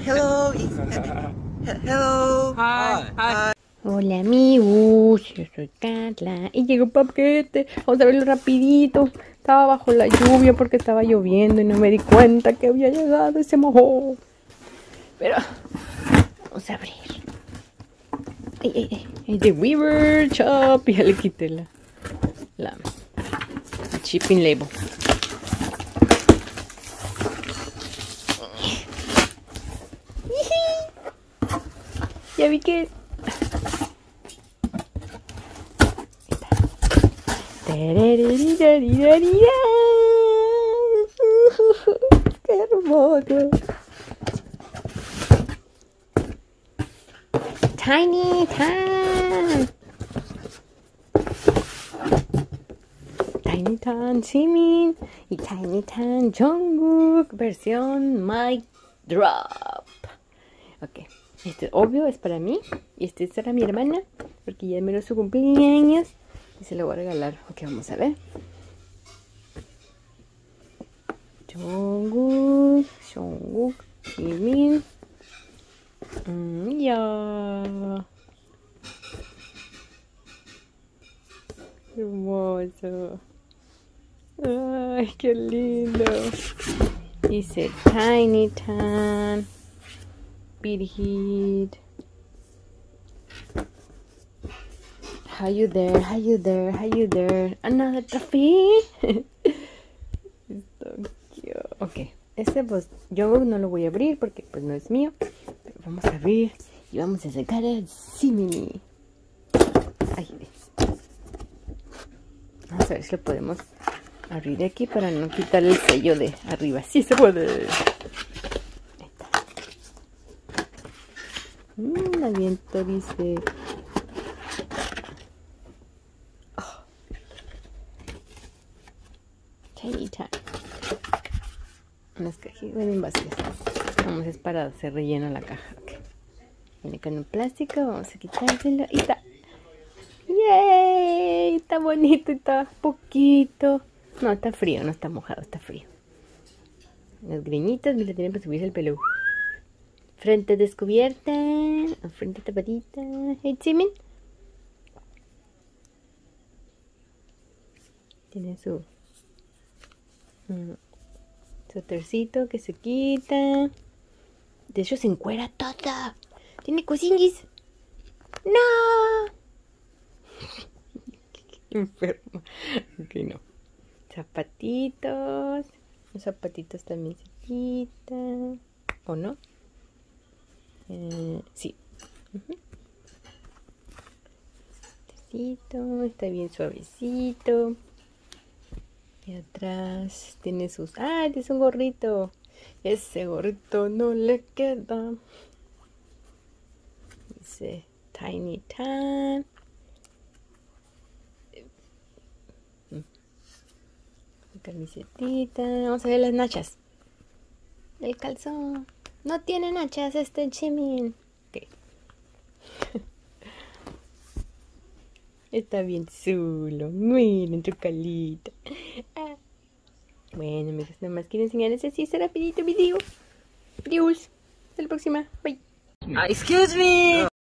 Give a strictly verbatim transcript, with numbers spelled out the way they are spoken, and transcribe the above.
Hello. Hello. Hi. Hi. Hola amigos, yo soy Carla y llegó un paquete. Vamos a verlo rapidito. Estaba bajo la lluvia porque estaba lloviendo y no me di cuenta que había llegado y se mojó. Pero vamos a abrir. Ay, ay, ay. Es de Weaver Shop. Ya le quité la, la el shipping label. Ya vi que ¡qué hermoso! Tiny Tan. Tiny Tan Jimin y Tiny Tan Jungkook versión Mic Drop. Ok, este obvio es para mí y este es para mi hermana porque ya me su cumpleaños y se lo voy a regalar. Ok, vamos a ver. Jungkook, Jungkook, Jimin. Mm, ya. Hermoso. Ay, qué lindo. Dice Tiny Tan, Big Hit. How you there? How you there? How you there? Another trophy. Ok, este pues yo no lo voy a abrir porque pues no es mío. Pero vamos a abrir y vamos a sacar a Simini. Ay, vamos a ver si lo podemos abrir aquí para no quitar el sello de arriba. Sí se puede. Ahí está. Mm, el viento dice. Oh. Tiny Tan. Unas cajitas bien vacías. Vamos, es para hacer relleno la caja. Okay. Viene con un plástico. Vamos a quitárselo. Y está. ¡Yay! Está bonito y está poquito. No, está frío, no está mojado, está frío. Las greñitas, mira, tienen para subirse el pelo. Frente descubierta. Frente tapadita. Hey, Jimin. Tiene su. Mm, su tercito que se quita. De hecho se encuera toda. Tiene cosinguis. ¡No! Enfermo. Ok, no. Zapatitos. Los zapatitos también se quitan. ¿O no? Eh, sí. Uh-huh. Suavecito, está bien suavecito. Y atrás tiene sus... ¡Ah! Es un gorrito. Ese gorrito no le queda. Dice Tiny Tan. Camisetita. Vamos a ver las nachas. El calzón. No tiene nachas este Jimin. Ok. Está bien chulo. Miren tu calita. Ah. Bueno, amigos, nada más quiero enseñarles así este rapidito video. Adiós. Hasta la próxima. Bye. Excuse me.